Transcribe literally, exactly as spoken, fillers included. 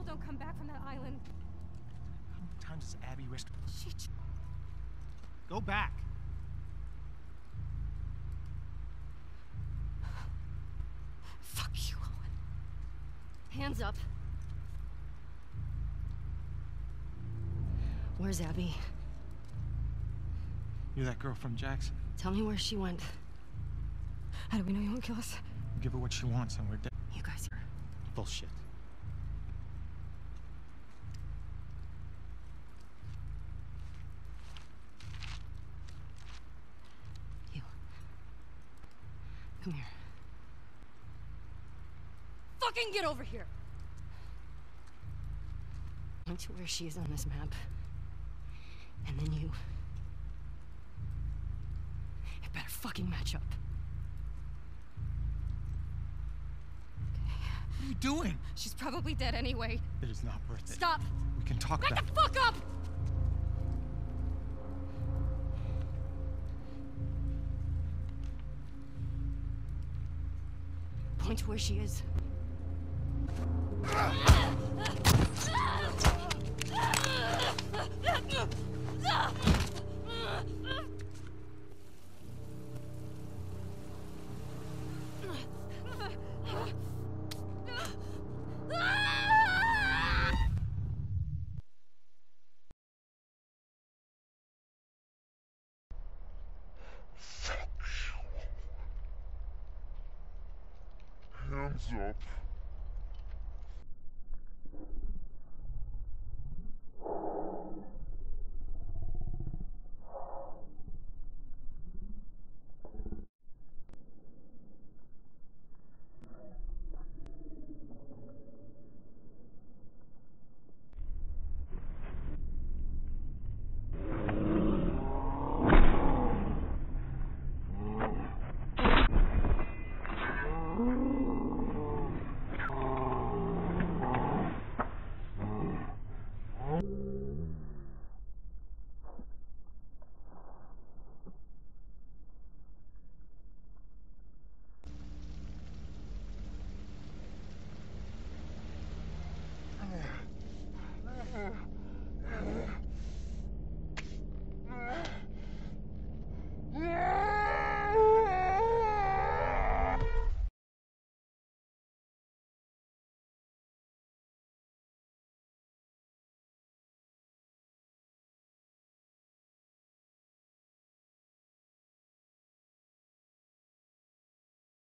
don't come back from that island. How many times has Abby risked? She... Go back. Fuck you, Owen. Hands up. Where's Abby? You're that girl from Jackson. Tell me where she went. How do we know you won't kill us? Give her what she wants and we're dead. You guys are... Bullshit. You. Come here. Fucking get over here! Point to where she is on this map. And then you... It better fucking match up. What are you doing? She's probably dead anyway. It is not worth it. Stop! We can talk Back about the fuck up! Point to where she is. Hands up.